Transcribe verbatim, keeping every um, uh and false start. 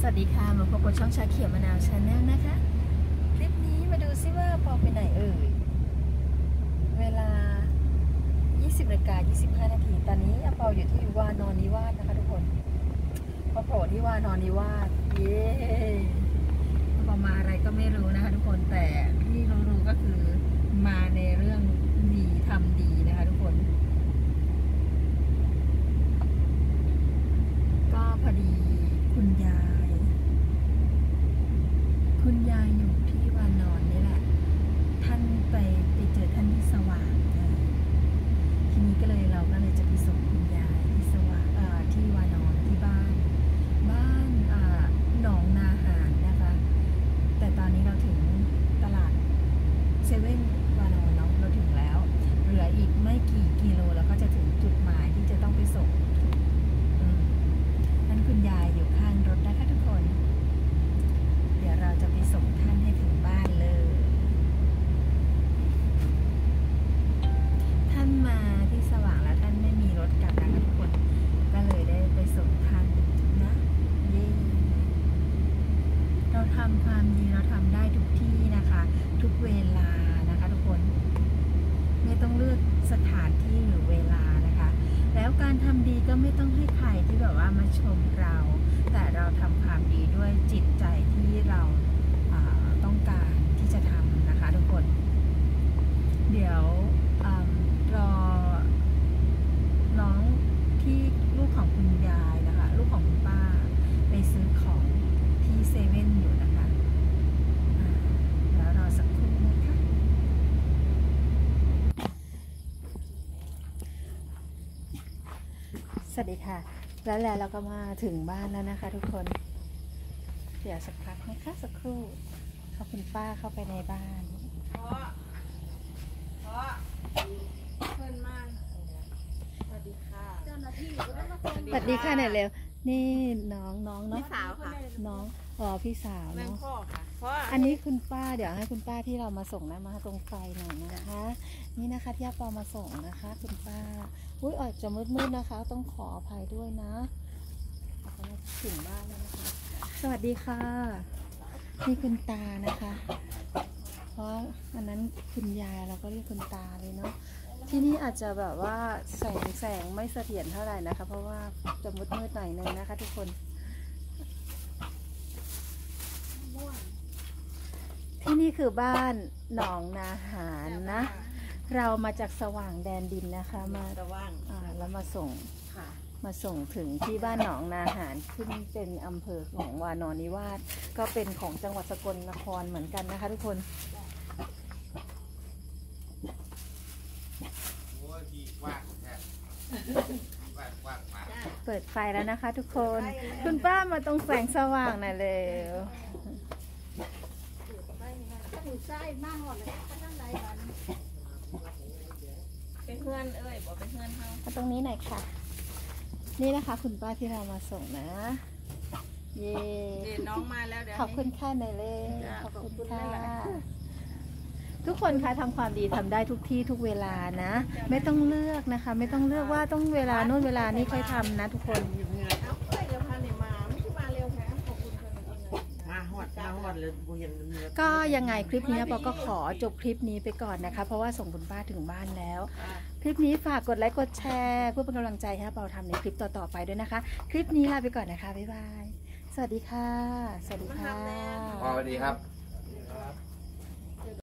วัสดีค่ะมาพบกับช่องชาเขียวมะนาวชาแนลนะคะคลิปนี้มาดูซิว่าปอไปไหนเอ่ยเวลา ยี่สิบนาฬิกายี่สิบห้านาทีตอนนี้ปออยู่ที่วานอนนิวาสนะคะทุกคนปอโผล่ที่วานอนนิวาสเย้ปอมาอะไรก็ไม่รู้นะคะทุกคนแต่ที่รู้ๆก็คือมาในเรื่องดีทำดีนะคะทุกคนก็พอดีคุณยายคุณยายอยู่ที่วานอนนี่แหละท่านไปไปเจอท่านที่สว่างนะทีนี้ก็เลยเราก็เลยจะไปส่งคุณยายที่สว่างเอ่อที่วานอนที่บ้านบ้านอ่าหนองนาหารนะคะแต่ตอนนี้เราถึงตลาดเซเว่นวานอนเนาะเราถึงแล้วเหลืออีกไม่กี่กิโลแล้วก็จะถึงจุดหมายที่จะต้องไปส่งนั่นคุณยายอยู่ข้างรถนะคะทุกคนเดี๋ยวเราจะไปส่งท่านให้ถึงบ้านเลยท่านมาที่สว่างแล้วท่านไม่มีรถกลับนะคะทุกคนก็เลยได้ไปส่งท่านนะเย้เราทำความดีเราทำได้ทุกที่นะคะทุกเวลานะคะทุกคนไม่ต้องเลือกสถานที่หรือเวลานะคะแล้วการทำดีก็ไม่ต้องให้ใครที่แบบว่ามาชมเราแต่เราทำความดีด้วยจิตใจที่เราต้องการที่จะทำนะคะทุกคนเดี๋ยวรอน้องที่ลูกของคุณยายนะคะลูกของคุณป้าไปซื้อของที่เซเว่นอยู่นะคะแล้วรอสักครู่นะคะสวัสดีค่ะแล้วแล้วเราก็มาถึงบ้านแล้วนะคะทุกคนเดี๋ยวสักพักนะคะสักครู่ขอบคุณป้าเข้าไปในบ้านเพราะเพราะเพื่อนมากสวัสดีค่ะเจ้าหน้าที่สวัสดีค่ะไหนเร็วนี่น้องน้องเนาะพี่สาวค่ะน้องอ๋อพี่สาวเนาะพ่อค่ะอันนี้คุณป้าเดี๋ยวให้คุณป้าที่เรามาส่งนะมาตรงไฟหน่อยนะคะนี่นะคะที่อาปอมาส่งนะคะคุณป้าอุ้ยอาจจะมืดๆนะคะต้องขออภัยด้วยนะถึงบ้านแล้วนะคะสวัสดีค่ะนี่คุณตานะคะเพราะอันนั้นคุณยายเราก็เรียกคุณตาเลยเนาะที่นี่อาจจะแบบว่าแสงแสงไม่เสถียรเท่าไหร่นะคะเพราะว่าจะมืดๆหน่อยนึงนะคะทุกคนที่นี่คือบ้านหนองนาหารนะเรามาจากสว่างแดนดินนะคะมาสว่างอ่าแล้วมาส่งมาส่งถึงที่บ้านหนองนาหารขึ้นเป็นอำเภอของวานอนนิวาสก็เป็นของจังหวัดสกลนครเหมือนกันนะคะทุกคนเปิดไฟแล้วนะคะทุกคนคุณป้ามาตรงแสงสว่างหน่อยเร็วเป็นเพื่อนเอ้ยบอกเป็นเพื่อนเขามาตรงนี้หน่อยค่ะนี่นะคะคุณป้าที่เรามาส่งนะเย่น้องมาแล้วเดี๋ยวขอบคุณค่ะหน่อยเลยขอบคุณค่ะทุกคนคะทำความดีทำได้ทุกที่ทุกเวลานะไม่ต้องเลือกนะคะไม่ต้องเลือกว่าต้องเวลาโน่นเวลานี้ค่อยทำนะทุกคนก็ยังไงคลิปนี้ปอก็ขอจบคลิปนี้ไปก่อนนะคะเพราะว่าส่งคุณป้าถึงบ้านแล้วคลิปนี้ฝากกดไลค์กดแชร์เพื่อเป็นกำลังใจให้ปอทำในคลิปต่อๆไปด้วยนะคะคลิปนี้ลาไปก่อนนะคะบ๊ายบายสวัสดีค่ะสวัสดีค่ะสวัสดีครับ